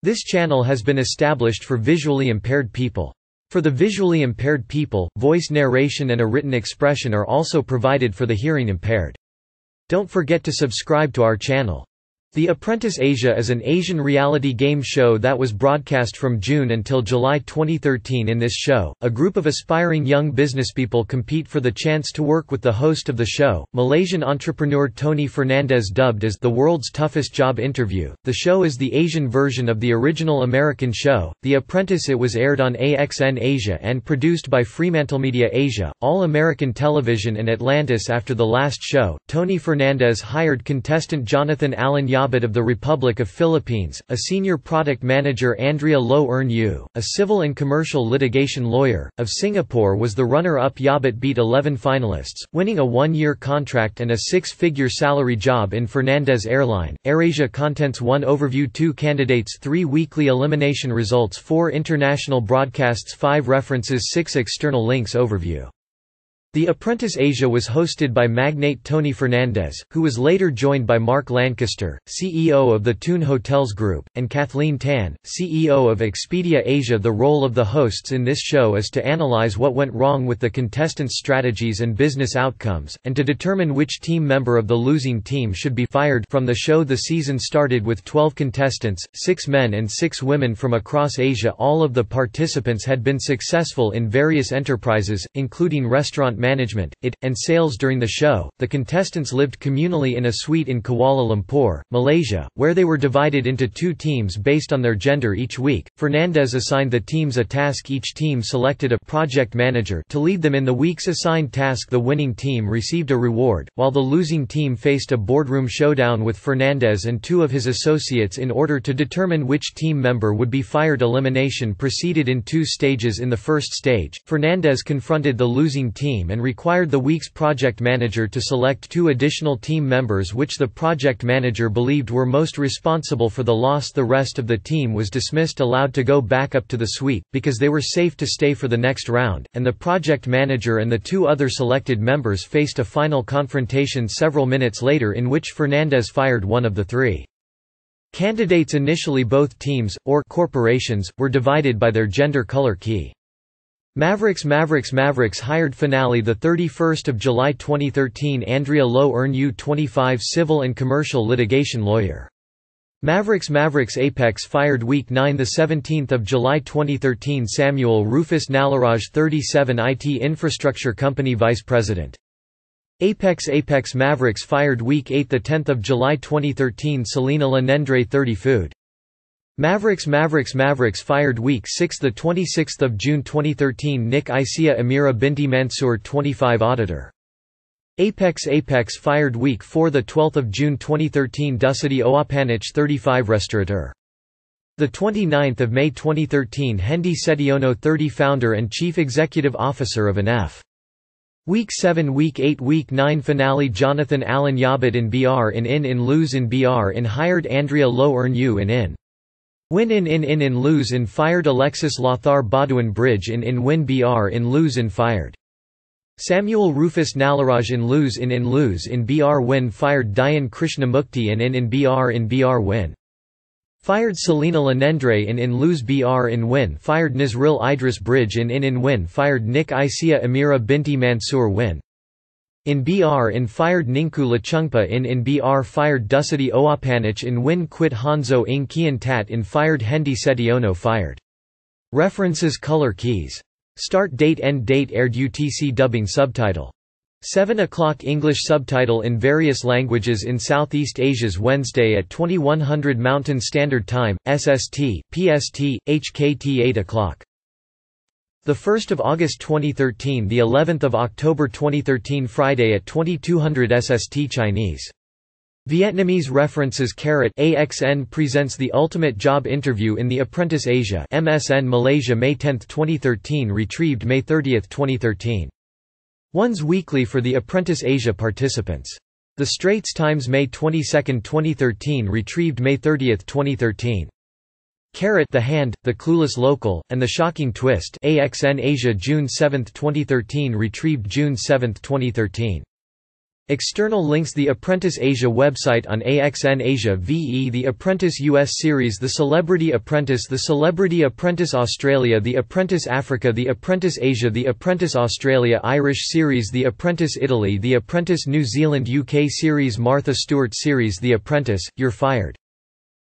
This channel has been established for visually impaired people. For the visually impaired people, voice narration and a written expression are also provided for the hearing impaired. Don't forget to subscribe to our channel. The Apprentice Asia is an Asian reality game show that was broadcast from June until July 2013. In this show, a group of aspiring young businesspeople compete for the chance to work with the host of the show, Malaysian entrepreneur Tony Fernandez, dubbed as The World's Toughest Job Interview. The show is the Asian version of the original American show, The Apprentice. It was aired on AXN Asia and produced by FremantleMedia Asia, All American Television and Atlantis. After the last show, Tony Fernandez hired contestant Jonathan Allen Yabut of the Republic of Philippines, a senior product manager Andrea Low Earn Yu, a civil and commercial litigation lawyer, of Singapore was the runner-up. Yabut beat 11 finalists, winning a one-year contract and a six-figure salary job in Fernandez Airline. AirAsia Contents 1 Overview 2 Candidates 3 Weekly Elimination Results 4 International Broadcasts 5 References 6 External Links Overview. The Apprentice Asia was hosted by magnate Tony Fernandez, who was later joined by Mark Lancaster, CEO of the Toon Hotels Group, and Kathleen Tan, CEO of Expedia Asia. The role of the hosts in this show is to analyze what went wrong with the contestants' strategies and business outcomes, and to determine which team member of the losing team should be fired from the show. The season started with 12 contestants, 6 men and 6 women from across Asia. All of the participants had been successful in various enterprises, including restaurant management, and sales. During the show, the contestants lived communally in a suite in Kuala Lumpur, Malaysia, where they were divided into 2 teams based on their gender. Each week, Fernandez assigned the teams a task. Each team selected a project manager to lead them in the week's assigned task. The winning team received a reward, while the losing team faced a boardroom showdown with Fernandez and 2 of his associates in order to determine which team member would be fired. Elimination proceeded in 2 stages. In the first stage, Fernandez confronted the losing team and required the week's project manager to select 2 additional team members which the project manager believed were most responsible for the loss. The rest of the team was dismissed, allowed to go back up to the suite, because they were safe to stay for the next round, and the project manager and the 2 other selected members faced a final confrontation several minutes later in which Fernandez fired one of the 3 candidates. Initially, both teams, or corporations, were divided by their gender color key. Mavericks hired finale 31 July 2013 Andrea Low Earn Yu 25 civil and commercial litigation lawyer. Mavericks Apex fired week 9 17 July 2013 Samuel Rufus Nalaraj 37 IT infrastructure company vice president. Apex Mavericks fired week 8 10 July 2013 Selena Lenendre 30 food. Mavericks fired week 6 26 June 2013 Nick Isia Amira Binti Mansour 25 auditor. Apex fired week 4 12 June 2013 Dusity Oapanich 35 restaurateur. 29 May 2013 Hendy Setiono 30 founder and chief executive officer of ANF. Week 7 Week 8 Week 9 finale Jonathan Allen Yabut in BR in Lose in BR in hired Andrea Low Earn Yu in Win in Lose in fired Alexis Lothar Baudouin Bridge in Win BR in Lose in fired Samuel Rufus Nalaraj in Lose in BR Win fired Diane Krishnamukti in BR Win fired Selena Lenendre in Lose BR in Win fired Nizril Idris Bridge in Win fired Nick Isia Amira Binti Mansour Win in BR in fired Ninku Lachungpa in BR fired Dusity Oapanich in Win quit Hanzo Ng Kian Tat in fired Hendy Setiono fired. References color keys. Start date end date aired UTC dubbing subtitle. 7 o'clock English subtitle in various languages in Southeast Asia's Wednesday at 2100 Mountain Standard Time, SST, PST, HKT 8 o'clock. The 1st of August 2013, the 11th of October 2013, Friday at 2200 SST Chinese. Vietnamese references. AXN presents The Ultimate Job Interview in The Apprentice Asia. MSN Malaysia May 10, 2013. Retrieved May 30, 2013. One's weekly for The Apprentice Asia participants. The Straits Times May 22, 2013. Retrieved May 30, 2013. The Hand, The Clueless Local, and The Shocking Twist. AXN Asia June 7, 2013. Retrieved June 7, 2013. External links: The Apprentice Asia website on AXN Asia VE, The Apprentice US series, The Celebrity Apprentice, The Celebrity Apprentice Australia, The Apprentice Africa, The Apprentice Asia, The Apprentice Australia Irish series, The Apprentice Italy, The Apprentice New Zealand UK series, Martha Stewart series, The Apprentice, You're Fired.